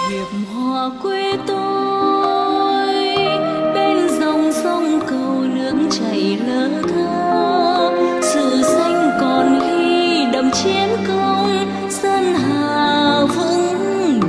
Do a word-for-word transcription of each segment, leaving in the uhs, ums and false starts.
Hiệp Hòa quê tôi, bên dòng sông cầu nước chảy lơ thơ, sự xanh còn ghi đậm chiến công, dân Hà vững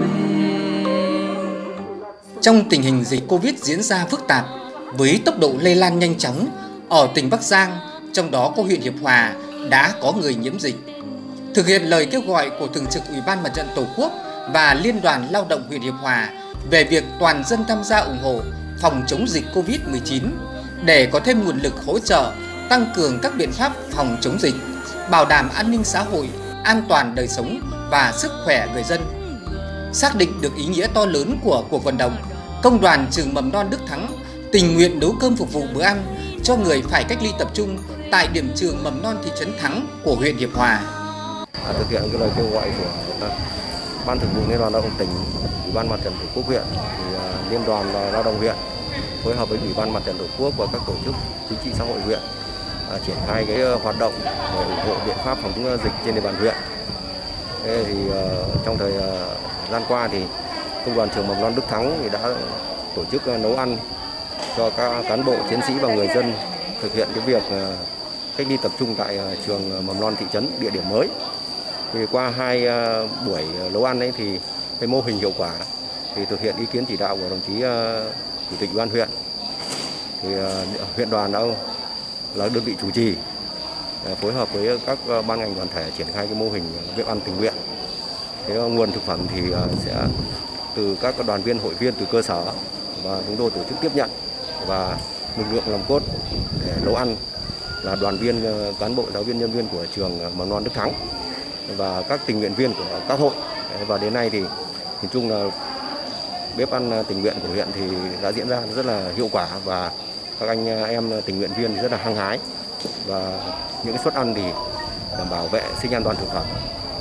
bền. Trong tình hình dịch Covid diễn ra phức tạp với tốc độ lây lan nhanh chóng ở tỉnh Bắc Giang, trong đó có huyện Hiệp Hòa đã có người nhiễm dịch. Thực hiện lời kêu gọi của Thường trực Ủy ban Mặt trận Tổ quốc và Liên đoàn Lao động huyện Hiệp Hòa về việc toàn dân tham gia ủng hộ phòng chống dịch Covid mười chín để có thêm nguồn lực hỗ trợ, tăng cường các biện pháp phòng chống dịch, bảo đảm an ninh xã hội, an toàn đời sống và sức khỏe người dân. Xác định được ý nghĩa to lớn của cuộc vận động, Công đoàn Trường Mầm non Đức Thắng tình nguyện nấu cơm phục vụ bữa ăn cho người phải cách ly tập trung tại điểm trường mầm non thị trấn Thắng của huyện Hiệp Hòa. À, thực hiện cái lời kêu gọi của Ban Thường vụ Liên đoàn Lao động tỉnh, Ủy ban Mặt trận Tổ quốc huyện, thì uh, Liên đoàn Lao động huyện phối hợp với Ủy ban Mặt trận Tổ quốc và các tổ chức chính trị xã hội huyện uh, triển khai cái uh, hoạt động để ủng hộ biện pháp phòng chống dịch trên địa bàn huyện. Thế thì uh, trong thời uh, gian qua thì Công đoàn Trường Mầm non Đức Thắng thì đã tổ chức uh, nấu ăn cho các cán bộ, chiến sĩ và người dân thực hiện cái việc uh, cách ly tập trung tại uh, trường mầm non thị trấn, địa điểm mới. Thì qua hai uh, buổi nấu ăn ấy thì cái mô hình hiệu quả thì thực hiện ý kiến chỉ đạo của đồng chí uh, Chủ tịch Ủy ban huyện, thì uh, huyện đoàn đã là đơn vị chủ trì uh, phối hợp với các uh, ban ngành đoàn thể triển khai cái mô hình bếp ăn tình nguyện. Thế uh, nguồn thực phẩm thì uh, sẽ từ các đoàn viên hội viên từ cơ sở, và chúng tôi tổ chức tiếp nhận, và lực lượng làm cốt để nấu ăn là đoàn viên, cán bộ, giáo viên, nhân viên của trường mầm non Đức Thắng và các tình nguyện viên của các hội. Và đến nay thì nhìn chung là bếp ăn tình nguyện của huyện thì đã diễn ra rất là hiệu quả, và các anh em tình nguyện viên rất là hăng hái, và những suất ăn thì đảm bảo vệ sinh an toàn thực phẩm.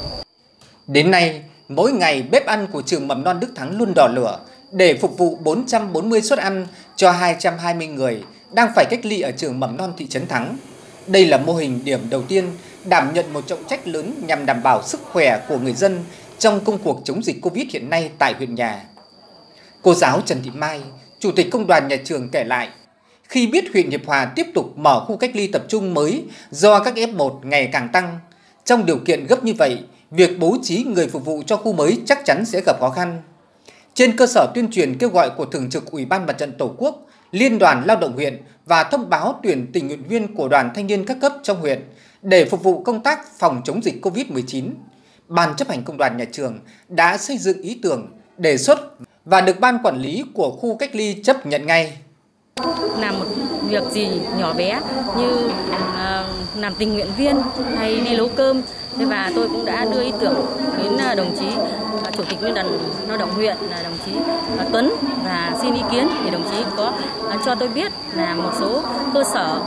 Đến nay, mỗi ngày bếp ăn của trường mầm non Đức Thắng luôn đỏ lửa để phục vụ bốn trăm bốn mươi suất ăn cho hai trăm hai mươi người đang phải cách ly ở trường mầm non thị trấn Thắng. Đây là mô hình điểm đầu tiên đảm nhận một trọng trách lớn nhằm đảm bảo sức khỏe của người dân trong công cuộc chống dịch Covid hiện nay tại huyện nhà. Cô giáo Trần Thị Mai, Chủ tịch Công đoàn nhà trường kể lại, khi biết huyện Hiệp Hòa tiếp tục mở khu cách ly tập trung mới do các ép một ngày càng tăng, trong điều kiện gấp như vậy, việc bố trí người phục vụ cho khu mới chắc chắn sẽ gặp khó khăn. Trên cơ sở tuyên truyền kêu gọi của Thường trực Ủy ban Mặt trận Tổ quốc, Liên đoàn Lao động huyện và thông báo tuyển tình nguyện viên của đoàn thanh niên các cấp trong huyện để phục vụ công tác phòng chống dịch Covid mười chín, Ban chấp hành Công đoàn nhà trường đã xây dựng ý tưởng, đề xuất và được Ban quản lý của khu cách ly chấp nhận ngay. Làm một việc gì nhỏ bé như uh, làm tình nguyện viên hay đi nấu cơm, thế và tôi cũng đã đưa ý tưởng đến đồng chí uh, Chủ tịch Liên đoàn Lao động huyện là đồng chí uh, Tuấn, và xin ý kiến thì đồng chí có uh, cho tôi biết là một số cơ sở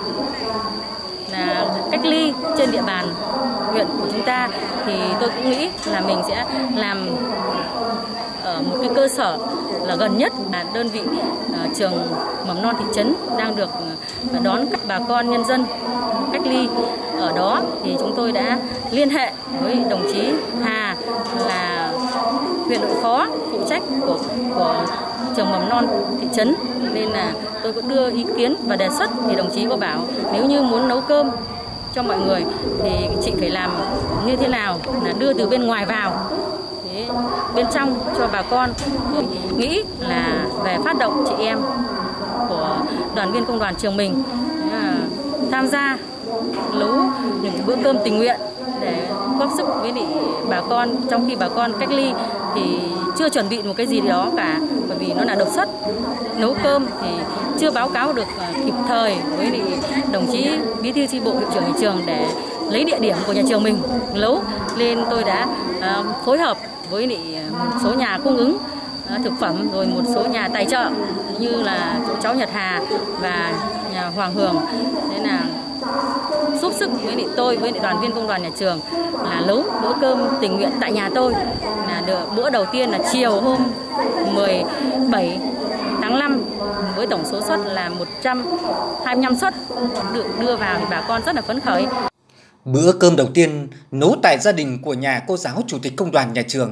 là cách ly trên địa bàn huyện của chúng ta, thì tôi cũng nghĩ là mình sẽ làm ở một cái cơ sở là gần nhất, là đơn vị uh, trường mầm non thị trấn đang được uh, đón các bà con nhân dân cách ly ở đó. Thì chúng tôi đã liên hệ với đồng chí Hà là huyện đội phó phụ trách của, của trường mầm non thị trấn, nên là tôi cũng đưa ý kiến và đề xuất, thì đồng chí có bảo nếu như muốn nấu cơm cho mọi người thì chị phải làm như thế nào, là đưa từ bên ngoài vào bên trong cho bà con. Tôi nghĩ là về phát động chị em của đoàn viên công đoàn trường mình tham gia nấu những bữa cơm tình nguyện để góp sức với bà con, trong khi bà con cách ly thì chưa chuẩn bị một cái gì đó cả, bởi vì nó là đột xuất. Nấu cơm thì chưa báo cáo được kịp thời với đồng chí bí thư chi bộ, hiệu trưởng nhà trường để lấy địa điểm của nhà trường mình nấu, nên tôi đã uh, phối hợp với một số nhà cung ứng uh, thực phẩm, rồi một số nhà tài trợ như là cháu Nhật Hà và nhà Hoàng Hường, nên là giúp sức với tôi với đoàn viên công đoàn nhà trường là nấu bữa cơm tình nguyện tại nhà tôi. Là được bữa đầu tiên là chiều hôm mười bảy tháng năm với tổng số suất là một trăm hai mươi lăm suất được đưa vào, thì bà con rất là phấn khởi. Bữa cơm đầu tiên nấu tại gia đình của nhà cô giáo Chủ tịch Công đoàn nhà trường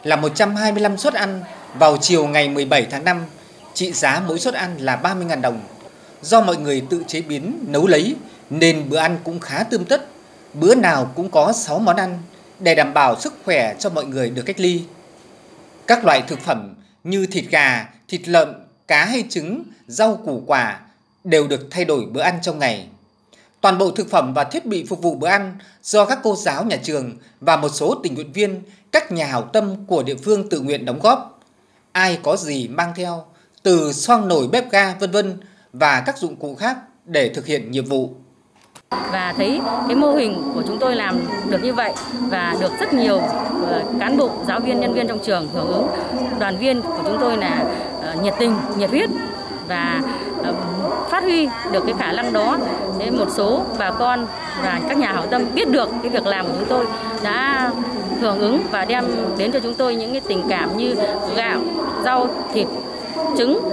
là một trăm hai mươi lăm suất ăn vào chiều ngày mười bảy tháng năm, trị giá mỗi suất ăn là ba mươi nghìn đồng. Do mọi người tự chế biến, nấu lấy nên bữa ăn cũng khá tươm tất, bữa nào cũng có sáu món ăn để đảm bảo sức khỏe cho mọi người được cách ly. Các loại thực phẩm như thịt gà, thịt lợn, cá hay trứng, rau củ quả đều được thay đổi bữa ăn trong ngày. Toàn bộ thực phẩm và thiết bị phục vụ bữa ăn do các cô giáo nhà trường và một số tình nguyện viên, các nhà hảo tâm của địa phương tự nguyện đóng góp. Ai có gì mang theo, từ xoong nồi bếp ga vân vân và các dụng cụ khác để thực hiện nhiệm vụ. Và thấy cái mô hình của chúng tôi làm được như vậy và được rất nhiều cán bộ, giáo viên, nhân viên trong trường hưởng ứng. Đoàn viên của chúng tôi là nhiệt tình, nhiệt huyết và phát huy được cái khả năng đó. Thế một số bà con và các nhà hảo tâm biết được cái việc làm của chúng tôi đã hưởng ứng và đem đến cho chúng tôi những cái tình cảm như gạo, rau, thịt, trứng.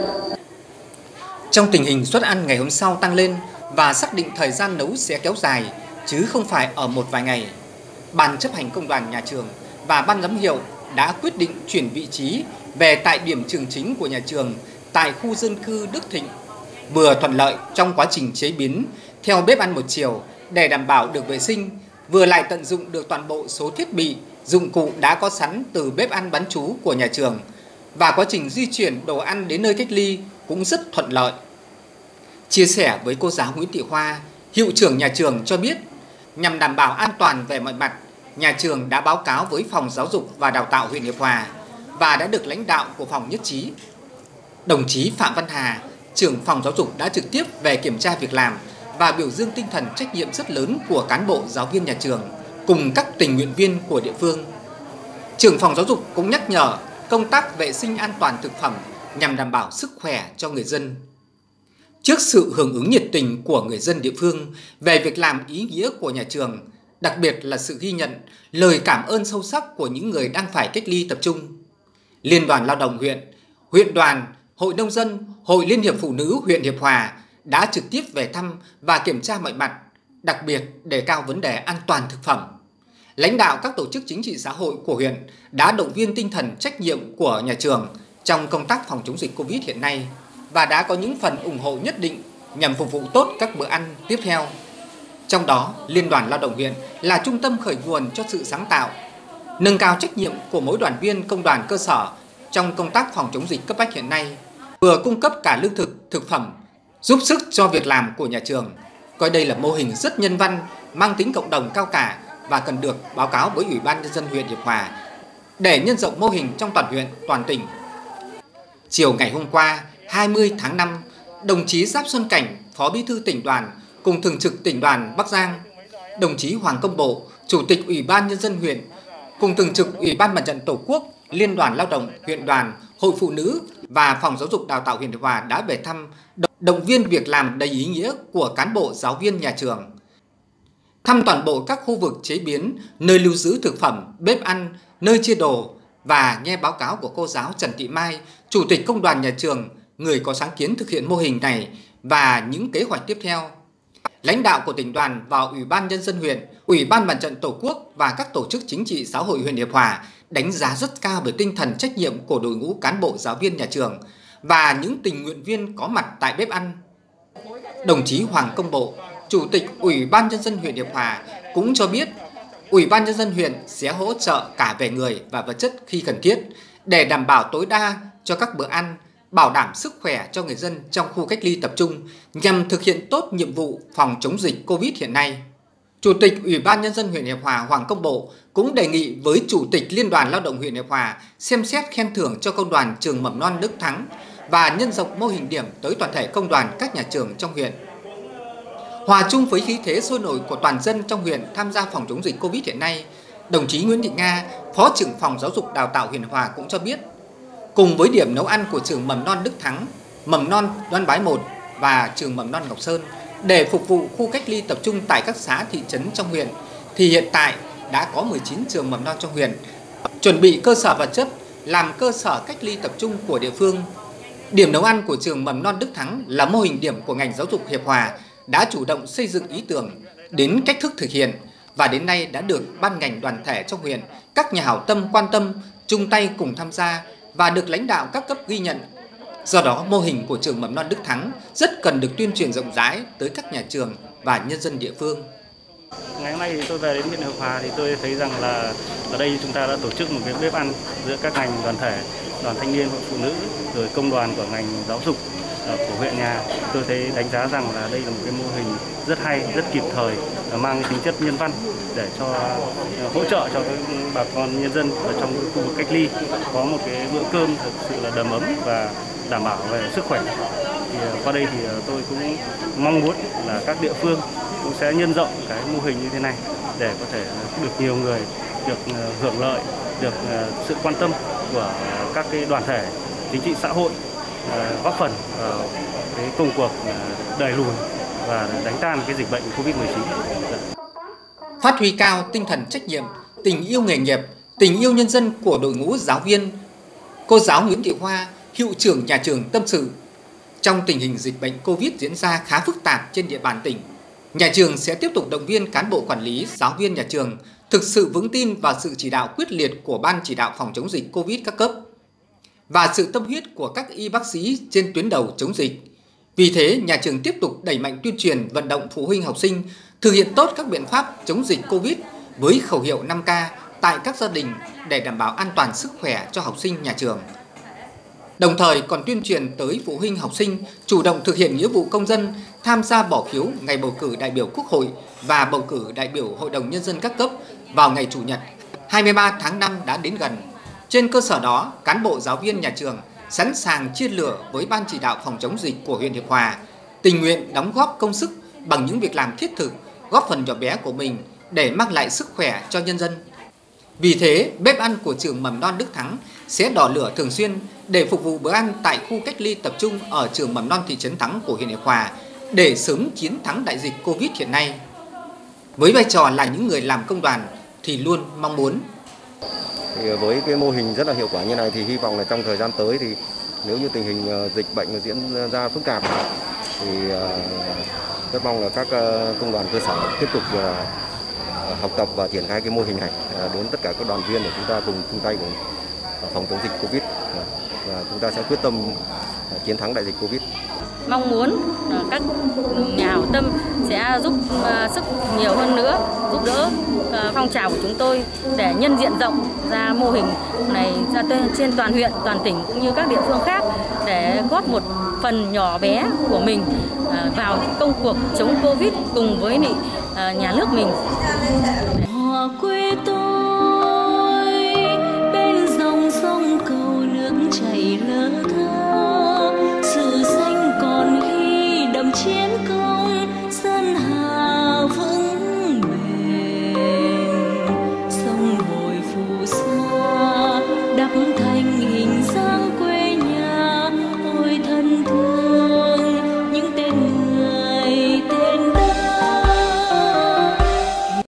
Trong tình hình suất ăn ngày hôm sau tăng lên và xác định thời gian nấu sẽ kéo dài chứ không phải ở một vài ngày, Ban chấp hành công đoàn nhà trường và ban giám hiệu đã quyết định chuyển vị trí về tại điểm trường chính của nhà trường tại khu dân cư Đức Thịnh, vừa thuận lợi trong quá trình chế biến theo bếp ăn một chiều để đảm bảo được vệ sinh, vừa lại tận dụng được toàn bộ số thiết bị, dụng cụ đã có sẵn từ bếp ăn bán trú của nhà trường, và quá trình di chuyển đồ ăn đến nơi cách ly cũng rất thuận lợi. Chia sẻ với cô giáo Nguyễn Thị Hoa, hiệu trưởng nhà trường cho biết, nhằm đảm bảo an toàn về mọi mặt, nhà trường đã báo cáo với Phòng Giáo dục và Đào tạo huyện Hiệp Hòa và đã được lãnh đạo của phòng nhất trí. Đồng chí Phạm Văn Hà, trưởng phòng giáo dục đã trực tiếp về kiểm tra việc làm và biểu dương tinh thần trách nhiệm rất lớn của cán bộ giáo viên nhà trường cùng các tình nguyện viên của địa phương. Trưởng phòng giáo dục cũng nhắc nhở công tác vệ sinh an toàn thực phẩm nhằm đảm bảo sức khỏe cho người dân. Trước sự hưởng ứng nhiệt tình của người dân địa phương về việc làm ý nghĩa của nhà trường, đặc biệt là sự ghi nhận, lời cảm ơn sâu sắc của những người đang phải cách ly tập trung, Liên đoàn Lao động huyện, huyện đoàn, Hội Nông dân, Hội Liên hiệp Phụ nữ huyện Hiệp Hòa đã trực tiếp về thăm và kiểm tra mọi mặt, đặc biệt đề cao vấn đề an toàn thực phẩm. Lãnh đạo các tổ chức chính trị xã hội của huyện đã động viên tinh thần trách nhiệm của nhà trường trong công tác phòng chống dịch Covid hiện nay và đã có những phần ủng hộ nhất định nhằm phục vụ tốt các bữa ăn tiếp theo. Trong đó, Liên đoàn Lao động huyện là trung tâm khởi nguồn cho sự sáng tạo, nâng cao trách nhiệm của mỗi đoàn viên công đoàn cơ sở trong công tác phòng chống dịch cấp bách hiện nay, vừa cung cấp cả lương thực, thực phẩm, giúp sức cho việc làm của nhà trường. Coi đây là mô hình rất nhân văn, mang tính cộng đồng cao cả và cần được báo cáo với Ủy ban Nhân dân huyện Hiệp Hòa để nhân rộng mô hình trong toàn huyện, toàn tỉnh. Chiều ngày hôm qua, hai mươi tháng năm, đồng chí Giáp Xuân Cảnh, Phó Bí thư tỉnh đoàn cùng Thường trực tỉnh đoàn Bắc Giang, đồng chí Hoàng Công Bộ, Chủ tịch Ủy ban Nhân dân huyện cùng Thường trực Ủy ban Mặt trận Tổ quốc, Liên đoàn Lao động, huyện đoàn, Hội Phụ nữ và Phòng Giáo dục Đào tạo huyện Hiệp Hòa đã về thăm, động viên việc làm đầy ý nghĩa của cán bộ giáo viên nhà trường. Thăm toàn bộ các khu vực chế biến, nơi lưu giữ thực phẩm, bếp ăn, nơi chia đồ và nghe báo cáo của cô giáo Trần Thị Mai, Chủ tịch Công đoàn nhà trường, người có sáng kiến thực hiện mô hình này và những kế hoạch tiếp theo. Lãnh đạo của tỉnh đoàn và Ủy ban Nhân dân huyện, Ủy ban Mặt trận Tổ quốc và các tổ chức chính trị xã hội huyện Hiệp Hòa đánh giá rất cao về tinh thần trách nhiệm của đội ngũ cán bộ giáo viên nhà trường và những tình nguyện viên có mặt tại bếp ăn. Đồng chí Hoàng Công Bộ, Chủ tịch Ủy ban Nhân dân huyện Hiệp Hòa cũng cho biết Ủy ban Nhân dân huyện sẽ hỗ trợ cả về người và vật chất khi cần thiết để đảm bảo tối đa cho các bữa ăn, bảo đảm sức khỏe cho người dân trong khu cách ly tập trung nhằm thực hiện tốt nhiệm vụ phòng chống dịch Covid hiện nay. Chủ tịch Ủy ban Nhân dân huyện Hiệp Hòa Hoàng Công Bộ cũng đề nghị với Chủ tịch Liên đoàn Lao động huyện Hiệp Hòa xem xét khen thưởng cho công đoàn trường mầm non Đức Thắng và nhân rộng mô hình điểm tới toàn thể công đoàn các nhà trường trong huyện. Hòa chung với khí thế sôi nổi của toàn dân trong huyện tham gia phòng chống dịch Covid hiện nay, đồng chí Nguyễn Thị Nga, Phó trưởng phòng Giáo dục Đào tạo huyện Hiệp Hòa cũng cho biết, cùng với điểm nấu ăn của trường mầm non Đức Thắng, mầm non Đoan Bái một và trường mầm non Ngọc Sơn để phục vụ khu cách ly tập trung tại các xã thị trấn trong huyện, thì hiện tại đã có mười chín trường mầm non trong huyện chuẩn bị cơ sở vật chất làm cơ sở cách ly tập trung của địa phương. Điểm nấu ăn của trường mầm non Đức Thắng là mô hình điểm của ngành giáo dục Hiệp Hòa đã chủ động xây dựng ý tưởng đến cách thức thực hiện và đến nay đã được ban ngành đoàn thể trong huyện, các nhà hảo tâm quan tâm, chung tay cùng tham gia và được lãnh đạo các cấp ghi nhận. Do đó, mô hình của trường Mầm non Đức Thắng rất cần được tuyên truyền rộng rãi tới các nhà trường và nhân dân địa phương. Ngày hôm nay thì tôi về đến huyện Hiệp Hòa thì tôi thấy rằng là ở đây chúng ta đã tổ chức một cái bếp ăn giữa các ngành đoàn thể, đoàn thanh niên, hội phụ nữ, rồi công đoàn của ngành giáo dục của huyện nhà. Tôi thấy đánh giá rằng là đây là một cái mô hình rất hay, rất kịp thời, mang tính chất nhân văn để cho hỗ trợ cho các bà con nhân dân ở trong khu vực cách ly có một cái bữa cơm thực sự là đầm ấm và đảm bảo về sức khỏe. Thì qua đây thì tôi cũng mong muốn là các địa phương cũng sẽ nhân rộng cái mô hình như thế này để có thể được nhiều người được hưởng lợi, được sự quan tâm của các cái đoàn thể chính trị xã hội, góp phần vào cái công cuộc đẩy lùi và đánh tan cái dịch bệnh Covid mười chín. Phát huy cao tinh thần trách nhiệm, tình yêu nghề nghiệp, tình yêu nhân dân của đội ngũ giáo viên, cô giáo Nguyễn Thị Hoa, hiệu trưởng nhà trường tâm sự. Trong tình hình dịch bệnh Covid diễn ra khá phức tạp trên địa bàn tỉnh, nhà trường sẽ tiếp tục động viên cán bộ quản lý, giáo viên nhà trường thực sự vững tin vào sự chỉ đạo quyết liệt của Ban chỉ đạo phòng chống dịch Covid các cấp và sự tâm huyết của các y bác sĩ trên tuyến đầu chống dịch. Vì thế, nhà trường tiếp tục đẩy mạnh tuyên truyền vận động phụ huynh học sinh thực hiện tốt các biện pháp chống dịch Covid với khẩu hiệu năm K tại các gia đình để đảm bảo an toàn sức khỏe cho học sinh nhà trường. Đồng thời còn tuyên truyền tới phụ huynh học sinh chủ động thực hiện nghĩa vụ công dân, tham gia bỏ phiếu ngày bầu cử đại biểu Quốc hội và bầu cử đại biểu Hội đồng Nhân dân các cấp vào ngày Chủ nhật hai mươi ba tháng năm đã đến gần. Trên cơ sở đó, cán bộ giáo viên nhà trường sẵn sàng chia lửa với Ban chỉ đạo phòng chống dịch của huyện Hiệp Hòa, tình nguyện đóng góp công sức bằng những việc làm thiết thực, góp phần nhỏ bé của mình để mang lại sức khỏe cho nhân dân. Vì thế, bếp ăn của trường Mầm non Đức Thắng sẽ đỏ lửa thường xuyên để phục vụ bữa ăn tại khu cách ly tập trung ở trường Mầm non thị trấn Thắng của huyện Hiệp Hòa để sớm chiến thắng đại dịch Covid hiện nay. Với vai trò là những người làm công đoàn thì luôn mong muốn. Thì với cái mô hình rất là hiệu quả như này thì hy vọng là trong thời gian tới thì nếu như tình hình dịch bệnh diễn ra phức tạp thì rất mong là các công đoàn cơ sở tiếp tục học tập và triển khai cái mô hình này đến tất cả các đoàn viên để chúng ta cùng chung tay cùng phòng chống dịch Covid và chúng ta sẽ quyết tâm chiến thắng đại dịch Covid. Mong muốn các nhà hảo tâm sẽ giúp sức nhiều hơn nữa, giúp đỡ phong trào của chúng tôi để nhân diện rộng ra mô hình này ra trên toàn huyện, toàn tỉnh cũng như các địa phương khác để góp một phần nhỏ bé của mình vào công cuộc chống Covid cùng với nhà nước mình.